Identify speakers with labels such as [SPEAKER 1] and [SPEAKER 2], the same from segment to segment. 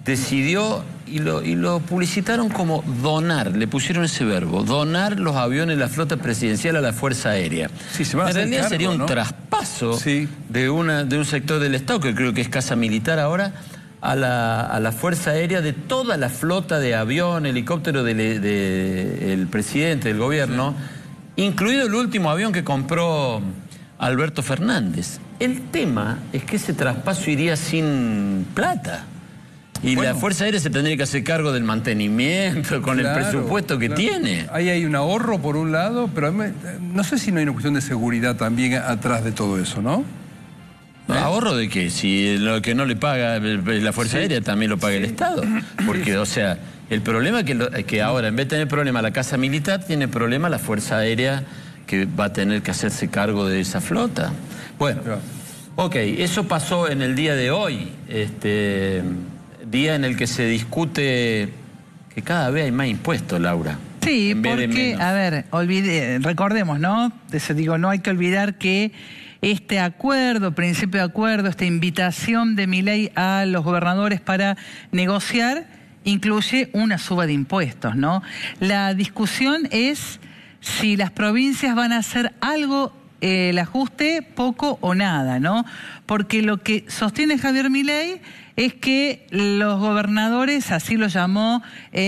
[SPEAKER 1] decidió, y lo publicitaron como donar, le pusieron ese verbo, donar los aviones de la flota presidencial a la Fuerza Aérea.
[SPEAKER 2] Sí, se va a
[SPEAKER 1] en
[SPEAKER 2] hacer
[SPEAKER 1] realidad
[SPEAKER 2] cargo,
[SPEAKER 1] sería un
[SPEAKER 2] ¿no?
[SPEAKER 1] traspaso
[SPEAKER 2] sí.
[SPEAKER 1] de un sector del Estado, que creo que es Casa Militar ahora, a la Fuerza Aérea de toda la flota de avión, helicóptero del presidente, del gobierno, incluido el último avión que compró Alberto Fernández. El tema es que ese traspaso iría sin plata. Y bueno, la Fuerza Aérea se tendría que hacer cargo del mantenimiento con el presupuesto que tiene.
[SPEAKER 2] Ahí hay un ahorro por un lado, pero no sé si no hay una cuestión de seguridad también atrás de todo eso, ¿no?
[SPEAKER 1] ¿Ahorro de qué? Si lo que no le paga la Fuerza Aérea también lo paga el Estado. Porque, o sea, el problema es que ahora, en vez de tener problema la Casa Militar, tiene problema la Fuerza Aérea, que va a tener que hacerse cargo de esa flota. Bueno, ok, eso pasó en el día de hoy, día en el que se discute que cada vez hay más impuestos, Laura.
[SPEAKER 3] Sí, porque, a ver, recordemos, ¿no? No hay que olvidar que este acuerdo, principio de acuerdo, esta invitación de Milei a los gobernadores para negociar, incluye una suba de impuestos, ¿no? La discusión es si las provincias van a hacer algo, el ajuste, poco o nada, ¿no? Porque lo que sostiene Javier Milei es que los gobernadores, así lo llamó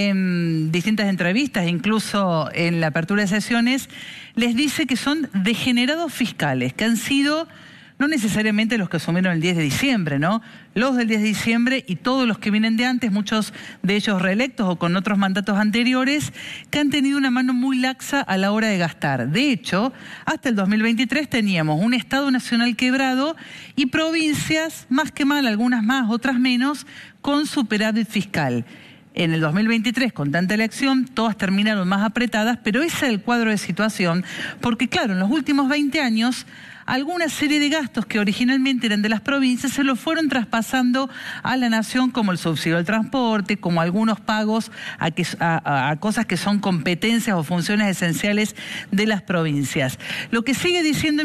[SPEAKER 3] en distintas entrevistas, incluso en la apertura de sesiones, les dice que son degenerados fiscales, que han sido no necesariamente los que asumieron el 10 de diciembre, ¿no? Los del 10 de diciembre y todos los que vienen de antes, muchos de ellos reelectos o con otros mandatos anteriores, que han tenido una mano muy laxa a la hora de gastar. De hecho, hasta el 2023 teníamos un Estado nacional quebrado y provincias, más que mal, algunas más, otras menos, con superávit fiscal. En el 2023, con tanta elección, todas terminaron más apretadas, pero ese es el cuadro de situación, porque claro, en los últimos 20 años, alguna serie de gastos que originalmente eran de las provincias se los fueron traspasando a la nación, como el subsidio al transporte, como algunos pagos a cosas que son competencias o funciones esenciales de las provincias. Lo que sigue diciendo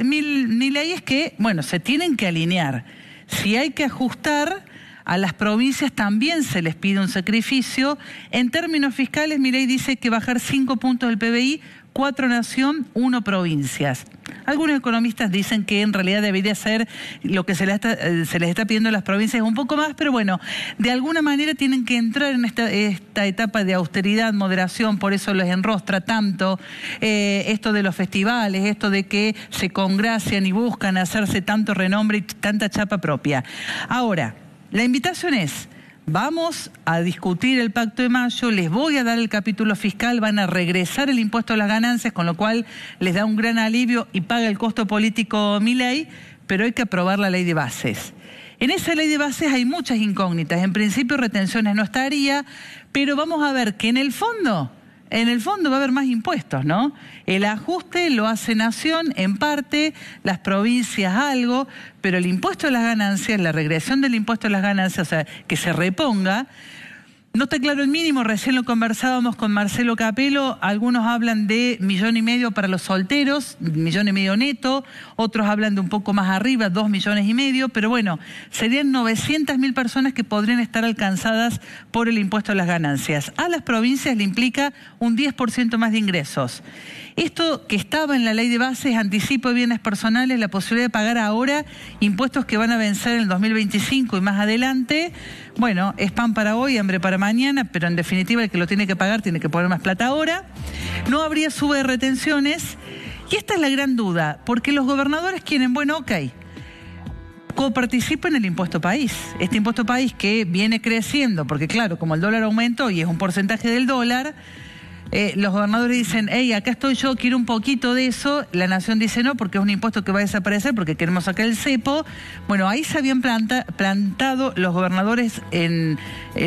[SPEAKER 3] Milei es que, bueno, se tienen que alinear. Si hay que ajustar, a las provincias también se les pide un sacrificio. En términos fiscales, Milei dice que bajar 5 puntos del PBI, 4 nación, 1 provincias. Algunos economistas dicen que en realidad debería ser lo que se les está pidiendo a las provincias un poco más, pero bueno, de alguna manera tienen que entrar en esta etapa de austeridad, moderación, por eso les enrostra tanto esto de los festivales, esto de que se congracian y buscan hacerse tanto renombre y tanta chapa propia. Ahora, la invitación es: vamos a discutir el Pacto de Mayo, les voy a dar el capítulo fiscal, van a regresar el impuesto a las ganancias, con lo cual les da un gran alivio y paga el costo político Milei, pero hay que aprobar la ley de bases. En esa ley de bases hay muchas incógnitas. En principio, retenciones no estaría, pero vamos a ver que en el fondo va a haber más impuestos, ¿no? El ajuste lo hace Nación en parte, las provincias algo, pero el impuesto a las ganancias, la regresión del impuesto a las ganancias, o sea, que se reponga, no está claro el mínimo. Recién lo conversábamos con Marcelo Capello, algunos hablan de 1,5 millones para los solteros, 1,5 millones neto, otros hablan de un poco más arriba, 2,5 millones, pero bueno, serían 900.000 personas que podrían estar alcanzadas por el impuesto a las ganancias. A las provincias le implica un 10% más de ingresos. Esto que estaba en la ley de bases, anticipo de bienes personales, la posibilidad de pagar ahora impuestos que van a vencer en el 2025 y más adelante, bueno, es pan para hoy, hambre para mañana, pero en definitiva el que lo tiene que pagar tiene que poner más plata ahora. No habría suba de retenciones y esta es la gran duda, porque los gobernadores quieren, bueno, ok, coparticipa en el impuesto país. Este impuesto país que viene creciendo, porque claro, como el dólar aumentó y es un porcentaje del dólar, los gobernadores dicen, hey, acá estoy yo, quiero un poquito de eso. La Nación dice no, porque es un impuesto que va a desaparecer, porque queremos sacar el cepo. Bueno, ahí se habían plantado los gobernadores en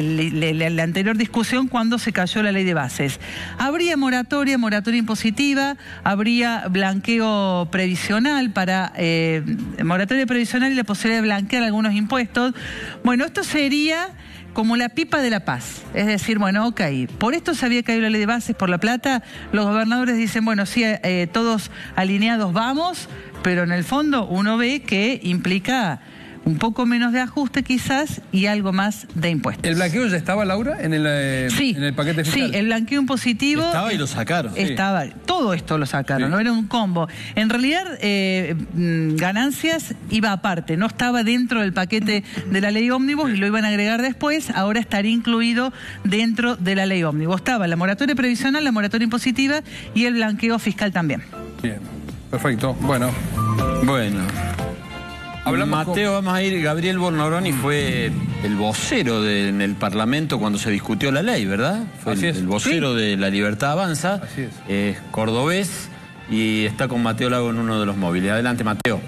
[SPEAKER 3] la anterior discusión cuando se cayó la ley de bases. Habría moratoria impositiva, habría blanqueo previsional moratoria previsional y la posibilidad de blanquear algunos impuestos. Bueno, esto sería como la pipa de la paz. Es decir, bueno, ok, por esto se había caído la ley de bases, por la plata, los gobernadores dicen, bueno, sí, todos alineados vamos, pero en el fondo uno ve que implica un poco menos de ajuste quizás y algo más de impuestos.
[SPEAKER 2] ¿El blanqueo ya estaba, Laura, en el paquete fiscal?
[SPEAKER 3] Sí, el blanqueo impositivo...
[SPEAKER 1] Estaba y lo sacaron.
[SPEAKER 3] Estaba, todo esto lo sacaron, no era un combo. En realidad, ganancias iba aparte, no estaba dentro del paquete de la ley ómnibus y lo iban a agregar después, ahora estaría incluido dentro de la ley ómnibus. Estaba la moratoria previsional, la moratoria impositiva y el blanqueo fiscal también.
[SPEAKER 2] Bien, perfecto. Bueno.
[SPEAKER 1] Mateo, vamos a ir. Gabriel Bornoroni fue el vocero en el Parlamento cuando se discutió la ley, ¿verdad? Fue el vocero de La Libertad Avanza.
[SPEAKER 2] Así es.
[SPEAKER 1] Es cordobés y está con Mateo Lago en uno de los móviles. Adelante, Mateo.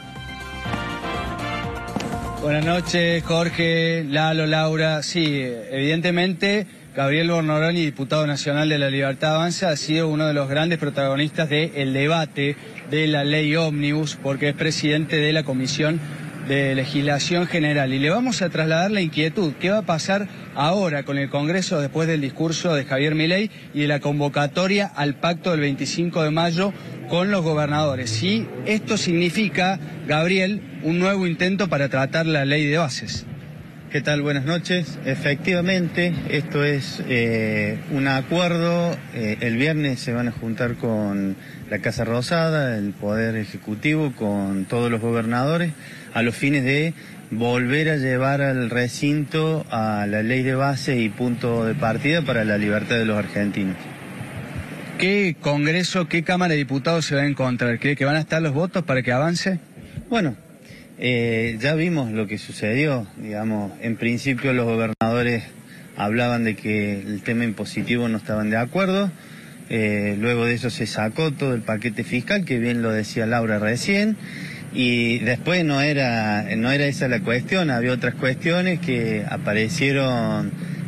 [SPEAKER 4] Buenas noches, Jorge, Lalo, Laura. Sí, evidentemente, Gabriel Bornoroni, diputado nacional de La Libertad Avanza, ha sido uno de los grandes protagonistas del debate de la ley ómnibus, porque es presidente de la Comisión de Legislación General. Y le vamos a trasladar la inquietud. ¿Qué va a pasar ahora con el Congreso después del discurso de Javier Milei y de la convocatoria al pacto del 25 de mayo con los gobernadores? Si esto significa, Gabriel, un nuevo intento para tratar la ley de bases.
[SPEAKER 5] ¿Qué tal? Buenas noches. Efectivamente, esto es un acuerdo. El viernes se van a juntar con la Casa Rosada, el Poder Ejecutivo, con todos los gobernadores, a los fines de volver a llevar al recinto a la ley de base y punto de partida para la libertad de los argentinos.
[SPEAKER 4] ¿Qué Congreso, qué Cámara de Diputados se va a encontrar? ¿Cree que van a estar los votos para que avance?
[SPEAKER 5] Bueno, ya vimos lo que sucedió, digamos, en principio los gobernadores hablaban de que el tema impositivo no estaban de acuerdo, luego de eso se sacó todo el paquete fiscal, que bien lo decía Laura recién, y después no era esa la cuestión, había otras cuestiones que aparecieron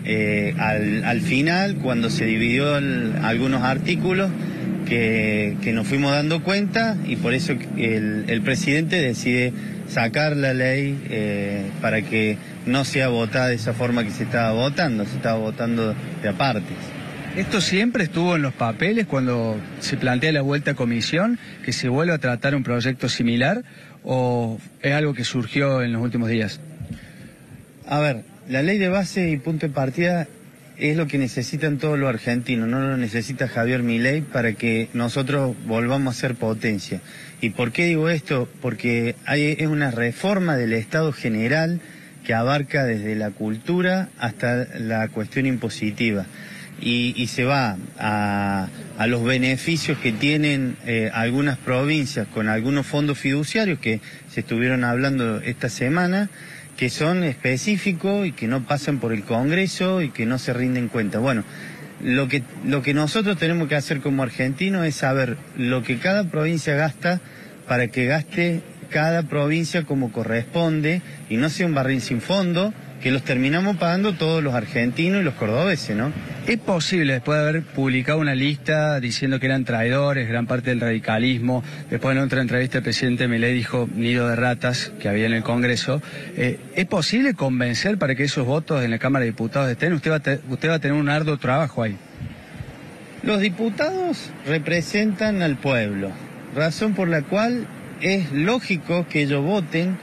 [SPEAKER 5] al final, cuando se dividió algunos artículos, que nos fuimos dando cuenta, y por eso el presidente decide sacar la ley para que no sea votada de esa forma que se estaba votando de apartes.
[SPEAKER 4] ¿Esto siempre estuvo en los papeles cuando se plantea la vuelta a comisión, que se vuelva a tratar un proyecto similar, o es algo que surgió en los últimos días?
[SPEAKER 5] A ver, la ley de base y punto de partida es lo que necesitan todos los argentinos, no lo necesita Javier Milei para que nosotros volvamos a ser potencia. ¿Y por qué digo esto? Porque es una reforma del Estado general que abarca desde la cultura hasta la cuestión impositiva. Y se va a los beneficios que tienen algunas provincias con algunos fondos fiduciarios que se estuvieron hablando esta semana, que son específicos y que no pasan por el Congreso y que no se rinden cuenta. Bueno, lo que nosotros tenemos que hacer como argentinos es saber lo que cada provincia gasta para que gaste cada provincia como corresponde y no sea un barril sin fondo, que los terminamos pagando todos los argentinos y los cordobeses, ¿no?
[SPEAKER 4] ¿Es posible, después de haber publicado una lista diciendo que eran traidores, gran parte del radicalismo, después en otra entrevista el presidente Milei dijo nido de ratas que había en el Congreso, ¿es posible convencer para que esos votos en la Cámara de Diputados estén? Usted va a tener un arduo trabajo ahí.
[SPEAKER 5] Los diputados representan al pueblo, razón por la cual es lógico que ellos voten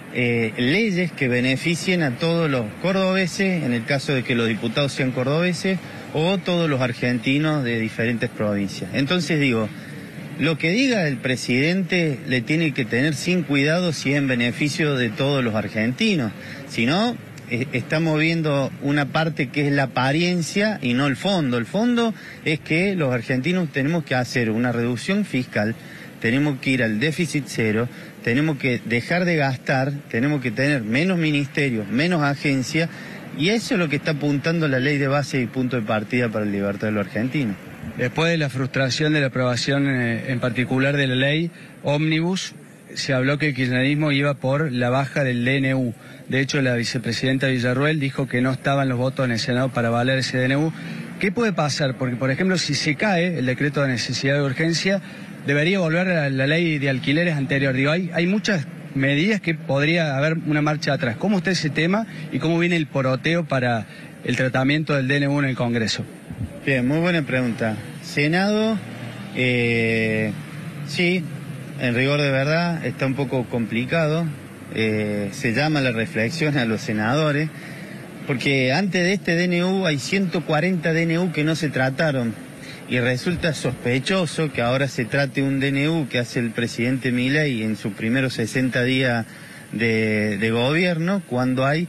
[SPEAKER 5] leyes que beneficien a todos los cordobeses, en el caso de que los diputados sean cordobeses, o todos los argentinos de diferentes provincias. Entonces digo, lo que diga el presidente le tiene que tener sin cuidado si es en beneficio de todos los argentinos. Si no, estamos viendo una parte que es la apariencia y no el fondo. El fondo es que los argentinos tenemos que hacer una reducción fiscal, tenemos que ir al déficit cero, tenemos que dejar de gastar, tenemos que tener menos ministerios, menos agencias, y eso es lo que está apuntando la ley de base y punto de partida para la libertad de los argentinos.
[SPEAKER 4] Después de la frustración de la aprobación en particular de la ley ómnibus, se habló que el kirchnerismo iba por la baja del DNU. De hecho, la vicepresidenta Villarruel dijo que no estaban los votos en el Senado para valer ese DNU. ¿Qué puede pasar? Porque, por ejemplo, si se cae el decreto de necesidad de urgencia, debería volver a la ley de alquileres anterior. Digo, hay muchas medidas que podría haber una marcha atrás. ¿Cómo está ese tema y cómo viene el poroteo para el tratamiento del DNU en el Congreso?
[SPEAKER 5] Bien, muy buena pregunta. Senado, sí, en rigor de verdad está un poco complicado. se llama a la reflexión a los senadores, porque antes de este DNU hay 140 DNU que no se trataron, y resulta sospechoso que ahora se trate un DNU que hace el presidente Milei en sus primeros 60 días de gobierno, cuando hay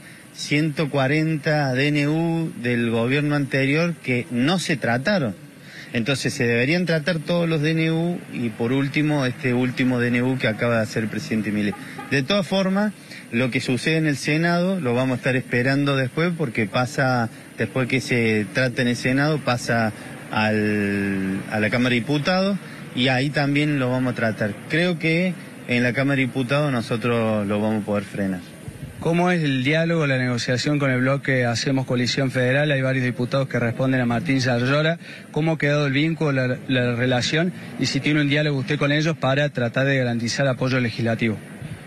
[SPEAKER 5] 140 DNU del gobierno anterior que no se trataron. Entonces se deberían tratar todos los DNU y por último este último DNU que acaba de hacer el presidente Milei. De todas formas, lo que sucede en el Senado lo vamos a estar esperando después, porque pasa, después que se trate en el Senado, pasa a la Cámara de Diputados y ahí también lo vamos a tratar. Creo que en la Cámara de Diputados nosotros lo vamos a poder frenar.
[SPEAKER 4] ¿Cómo es el diálogo, la negociación con el bloque Hacemos Coalición Federal? Hay varios diputados que responden a Martín Yarlora. ¿Cómo ha quedado el vínculo, la relación? Y si tiene un diálogo usted con ellos para tratar de garantizar apoyo legislativo.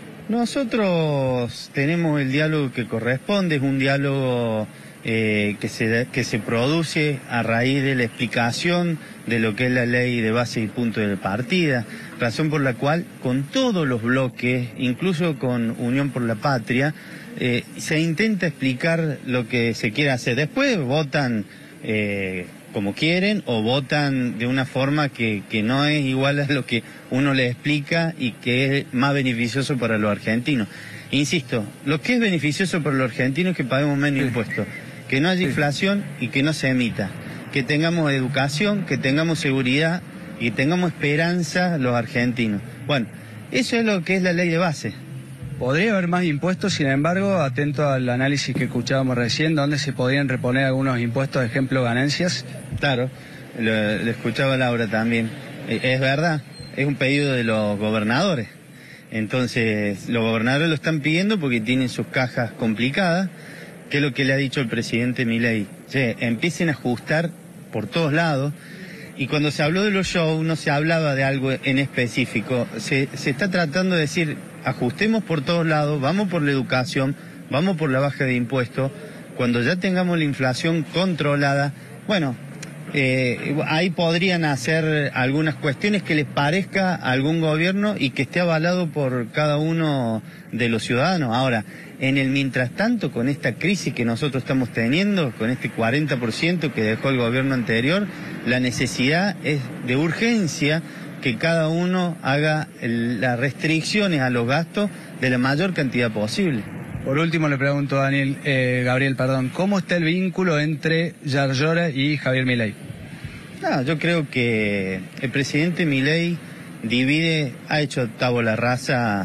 [SPEAKER 5] Nosotros tenemos el diálogo que corresponde, es un diálogo que se produce a raíz de la explicación de lo que es la ley de base y punto de partida, razón por la cual con todos los bloques, incluso con Unión por la Patria, se intenta explicar lo que se quiere hacer. Después votan como quieren o votan de una forma que no es igual a lo que uno les explica y que es más beneficioso para los argentinos. Insisto, lo que es beneficioso para los argentinos es que paguemos menos impuestos, que no haya inflación y que no se emita, que tengamos educación, que tengamos seguridad y que tengamos esperanza los argentinos. Bueno, eso es lo que es la ley de base.
[SPEAKER 4] Podría haber más impuestos, sin embargo, atento al análisis que escuchábamos recién, donde se podrían reponer algunos impuestos, ejemplo, ganancias.
[SPEAKER 5] Claro, lo escuchaba Laura también. Es verdad, es un pedido de los gobernadores. Entonces, los gobernadores lo están pidiendo porque tienen sus cajas complicadas, que es lo que le ha dicho el presidente Milei. Empiecen a ajustar por todos lados. Y cuando se habló de los shows, no se hablaba de algo en específico. Se está tratando de decir, ajustemos por todos lados, vamos por la educación, vamos por la baja de impuestos. Cuando ya tengamos la inflación controlada, bueno, ahí podrían hacer algunas cuestiones que les parezca a algún gobierno y que esté avalado por cada uno de los ciudadanos. Ahora, en el mientras tanto, con esta crisis que nosotros estamos teniendo, con este 40% que dejó el gobierno anterior, la necesidad es de urgencia que cada uno haga las restricciones a los gastos de la mayor cantidad posible.
[SPEAKER 4] Por último le pregunto a Gabriel, ¿cómo está el vínculo entre Yarlora y Javier Milei?
[SPEAKER 5] Yo creo que el presidente Milei ha hecho tabula rasa,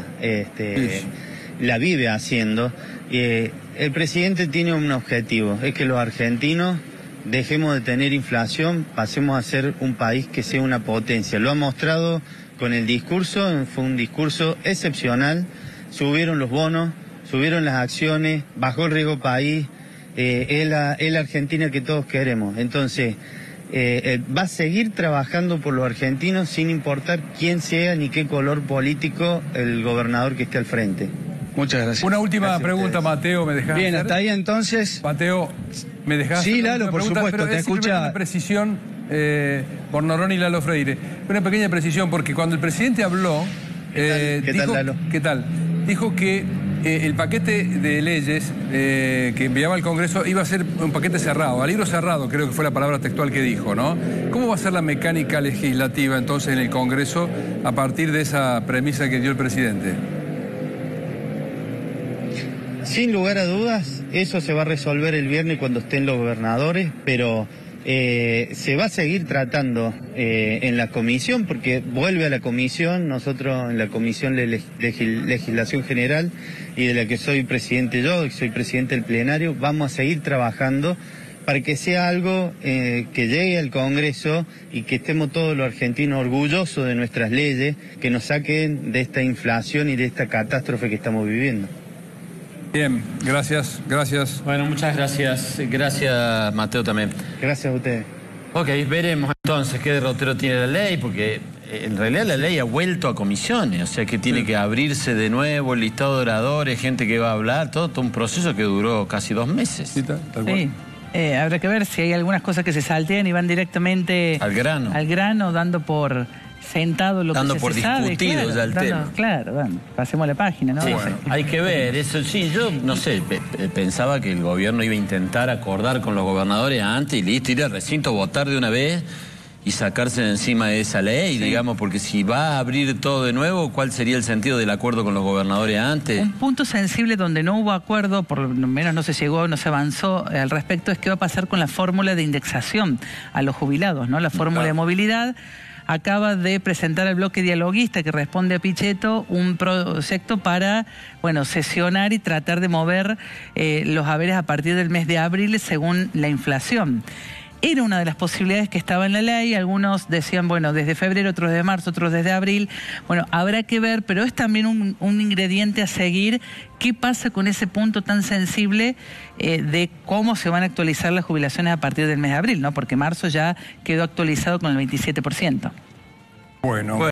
[SPEAKER 5] la vive haciendo. El presidente tiene un objetivo, es que los argentinos dejemos de tener inflación, pasemos a ser un país que sea una potencia. Lo ha mostrado con el discurso, fue un discurso excepcional, subieron los bonos, subieron las acciones, bajó el riesgo país, es la Argentina que todos queremos. Entonces, va a seguir trabajando por los argentinos sin importar quién sea ni qué color político el gobernador que esté al frente.
[SPEAKER 4] Muchas gracias.
[SPEAKER 2] Una última pregunta, Mateo, ¿me dejás
[SPEAKER 4] Bien,
[SPEAKER 2] hacer?
[SPEAKER 4] hasta ahí entonces.
[SPEAKER 2] Mateo, ¿me dejás
[SPEAKER 4] Sí,
[SPEAKER 2] hacer
[SPEAKER 4] Lalo,
[SPEAKER 2] una
[SPEAKER 4] por
[SPEAKER 2] pregunta?
[SPEAKER 4] supuesto,
[SPEAKER 2] Pero
[SPEAKER 4] te
[SPEAKER 2] es simplemente
[SPEAKER 4] escucha.
[SPEAKER 2] una precisión por Norón y Lalo Freire. Una pequeña precisión, porque cuando el presidente habló...
[SPEAKER 5] ¿Qué tal, Lalo?
[SPEAKER 2] ¿Qué tal? Dijo que el paquete de leyes que enviaba al Congreso iba a ser un paquete cerrado, a libro cerrado, creo que fue la palabra textual que dijo, ¿no? ¿Cómo va a ser la mecánica legislativa entonces en el Congreso a partir de esa premisa que dio el presidente?
[SPEAKER 5] Sin lugar a dudas, eso se va a resolver el viernes cuando estén los gobernadores, pero se va a seguir tratando en la comisión, porque vuelve a la comisión, nosotros en la Comisión de Legislación General y de la que soy presidente yo, que soy presidente del plenario, vamos a seguir trabajando para que sea algo que llegue al Congreso y que estemos todos los argentinos orgullosos de nuestras leyes, que nos saquen de esta inflación y de esta catástrofe que estamos viviendo.
[SPEAKER 2] Bien, gracias.
[SPEAKER 1] Bueno, muchas gracias. Gracias, Mateo, también.
[SPEAKER 5] Gracias a ustedes.
[SPEAKER 1] Ok, veremos entonces qué derrotero tiene la ley, porque en realidad la ley ha vuelto a comisiones, o sea que tiene que abrirse de nuevo el listado de oradores, gente que va a hablar, todo un proceso que duró casi 2 meses.
[SPEAKER 2] Sí, tal cual.
[SPEAKER 3] Sí. Habrá que ver si hay algunas cosas que se saltean y van directamente
[SPEAKER 1] Al grano,
[SPEAKER 3] dando por sentado lo
[SPEAKER 1] dando
[SPEAKER 3] que
[SPEAKER 1] por
[SPEAKER 3] se sabe.
[SPEAKER 1] discutido
[SPEAKER 3] Claro,
[SPEAKER 1] ya el tema.
[SPEAKER 3] Claro, bueno, pasemos la página, ¿no?
[SPEAKER 1] Sí,
[SPEAKER 2] Bueno.
[SPEAKER 1] hay que ver, eso sí, yo no sé, pensaba que el gobierno iba a intentar acordar con los gobernadores antes y listo, ir al recinto, votar de una vez y sacarse de encima de esa ley, digamos, porque si va a abrir todo de nuevo, ¿cuál sería el sentido del acuerdo con los gobernadores antes?
[SPEAKER 3] Un punto sensible donde no hubo acuerdo, por lo menos no se llegó, no se avanzó al respecto, es qué va a pasar con la fórmula de indexación a los jubilados, ¿no? La fórmula de movilidad. Acaba de presentar el bloque dialoguista que responde a Pichetto un proyecto para, bueno, sesionar y tratar de mover los haberes a partir del mes de abril según la inflación. Era una de las posibilidades que estaba en la ley, algunos decían, bueno, desde febrero, otros desde marzo, otros desde abril. Bueno, habrá que ver, pero es también un ingrediente a seguir. ¿Qué pasa con ese punto tan sensible de cómo se van a actualizar las jubilaciones a partir del mes de abril, ¿no? Porque marzo ya quedó actualizado con el 27%.
[SPEAKER 2] Bueno.